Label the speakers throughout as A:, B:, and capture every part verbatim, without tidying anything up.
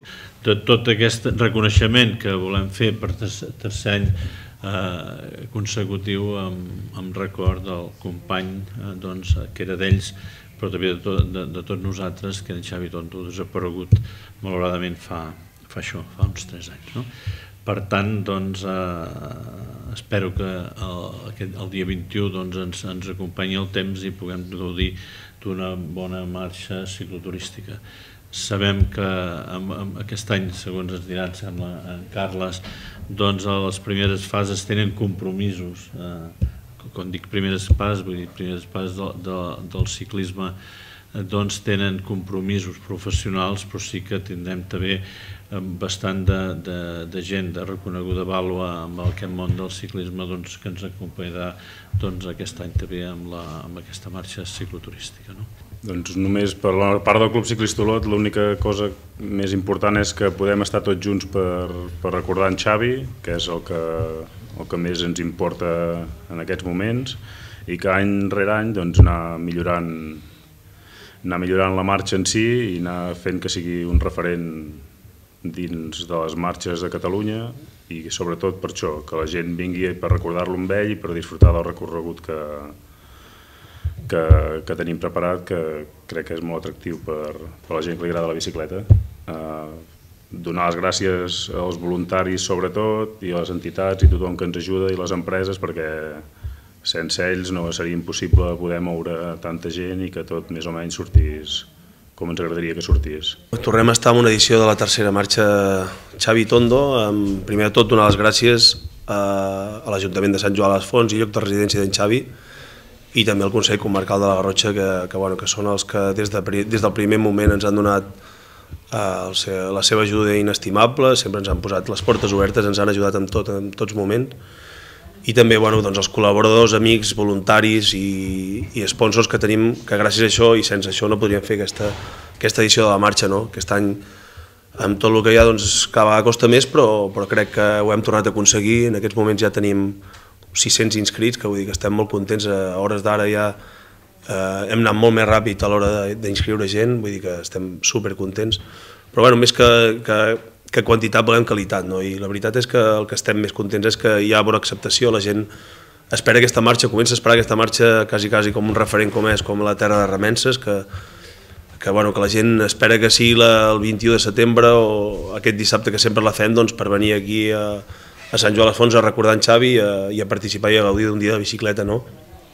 A: De tot aquest reconeixement que volem fer per tercer any eh, consecutiu amb, amb record del company eh, doncs, que era d'ells, però també de, to, de, de tots nosaltres, que en Xavi Tondo ha desaparegut malauradament fa, fa això, fa uns tres anys. No? Per tant, doncs, eh, espero que el, aquest, el dia vint-i-u doncs, ens, ens acompanyi el temps i puguem gaudir d'una bona marxa cicloturística. Sabem que amb, amb aquest any, segons ens dirà, sembla, en Carles, doncs les primeres fases tenen compromisos. Eh, quan dic primeres fases, vull dir primeres fases de, de, del ciclisme, eh, doncs tenen compromisos professionals, però sí que tindrem també bastant de, de, de gent de reconeguda vàlua amb aquest món del ciclisme doncs, que ens acompanyarà doncs, aquest any també amb, la, amb aquesta marxa cicloturística. No?
B: Doncs només per la part del Club Ciclista Olot l'única cosa més important és que podem estar tots junts per, per recordar en Xavi, que és el que, el que més ens importa en aquests moments, i que any rere any doncs, anar, millorant, anar millorant la marxa en si i anar fent que sigui un referent dins de les marxes de Catalunya i sobretot per això, que la gent vingui per recordar-lo amb ell i per disfrutar del recorregut que, que, que tenim preparat, que crec que és molt atractiu per, per la gent que li agrada la bicicleta. Eh, donar les gràcies als voluntaris sobretot i a les entitats i tothom que ens ajuda i les empreses, perquè sense ells no seria impossible poder moure tanta gent i que tot més o menys sortís com ens agradaria que sortís.
C: Tornem a estar en una edició de la tercera marxa Xavi Tondo. Primer de tot, donar les gràcies a l'Ajuntament de Sant Joan les Fonts i lloc de residència d'en Xavi i també al Consell Comarcal de la Garrotxa, que, que, bueno, que són els que des, de, des del primer moment ens han donat eh, la seva ajuda inestimable, sempre ens han posat les portes obertes, ens han ajudat en, tot, en tots moments. I també bueno, doncs els col·laboradors, amics, voluntaris i, i sponsors que tenim, que gràcies a això i sense això no podríem fer aquesta, aquesta edició de la marxa. No? Aquest any, amb tot el que hi ha, doncs, cada vegada costa més, però, però crec que ho hem tornat a aconseguir. En aquests moments ja tenim sis-cents inscrits, que vull dir que estem molt contents. A hores d'ara ja eh, hem anat molt més ràpid a l'hora d'inscriure gent, vull dir que estem supercontents. Però bueno, més que... que que quantitat volem qualitat, no? I la veritat és que el que estem més contents és que hi ha bona acceptació, la gent espera aquesta marxa, comença a esperar aquesta marxa quasi, quasi com un referent com és, com la Terra de Remences, que, que, bueno, que la gent espera que sigui la, el vint-i-u de setembre o aquest dissabte que sempre la fem doncs, per venir aquí a, a Sant Joan les Fonts a recordar en Xavi i a, i a participar i a gaudir d'un dia de bicicleta. No?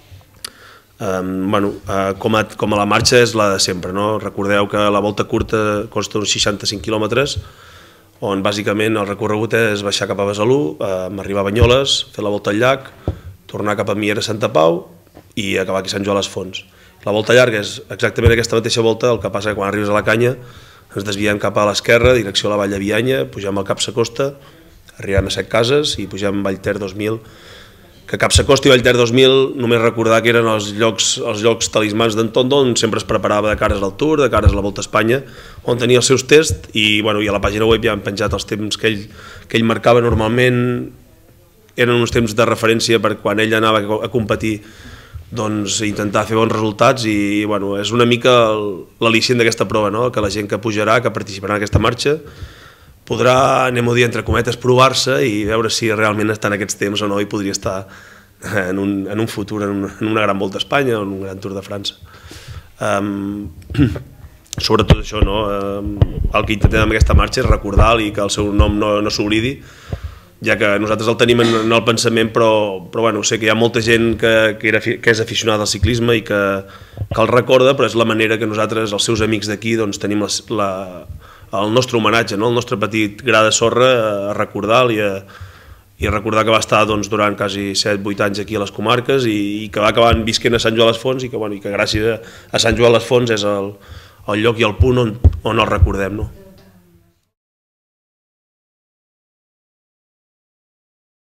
C: Um, bueno, uh, com, a, com a la marxa és la de sempre, no? Recordeu que la volta curta costa uns seixanta-cinc quilòmetres, on bàsicament el recorregut és baixar cap a Besalú, eh, arribar a Banyoles, fer la volta al llac, tornar cap a Miera Santa Pau i acabar aquí a Sant Joan les Fonts. La volta llarga és exactament aquesta mateixa volta, el que passa que quan arribes a la Canya ens desviem cap a l'esquerra, direcció a la Vall de Bianya, pugem al Cap Sacosta, arribem a Set Cases i pugem a Vallter dos mil, que Cap Sacosta i Vallter dos mil només recordar que eren els llocs, els llocs talismans d'en Tondo, on sempre es preparava de cares al Tour, de cares a la Volta a Espanya, on tenia els seus tests i, bueno, i a la pàgina web ja han penjat els temps que ell, que ell marcava. Normalment eren uns temps de referència per quan ell anava a competir, doncs intentar fer bons resultats i, bueno, és una mica l'al·licient d'aquesta prova, no? Que la gent que pujarà, que participarà en aquesta marxa, podrà, anem a dir, entre cometes, provar-se i veure si realment està en aquests temps o no i podria estar en un, en un futur, en una, en una gran Volta a Espanya o en un gran Tour de França. Um, sobretot això, no? Um, el que intentem amb aquesta marxa és recordar-li que el seu nom no, no s'oblidi, ja que nosaltres el tenim en, en el pensament, però, però bueno, sé que hi ha molta gent que, que, era, que és aficionada al ciclisme i que, que el recorda, però és la manera que nosaltres, els seus amics d'aquí, doncs tenim la, la el nostre homenatge, no? El nostre petit gra de sorra a recordar-li i, i recordar que va estar doncs, durant quasi set vuit anys aquí a les comarques i, i que va acabar visquent a Sant Joan les Fonts i que, bueno, i que gràcies a, a Sant Joan les Fonts és el, el lloc i el punt on, on el recordem. No?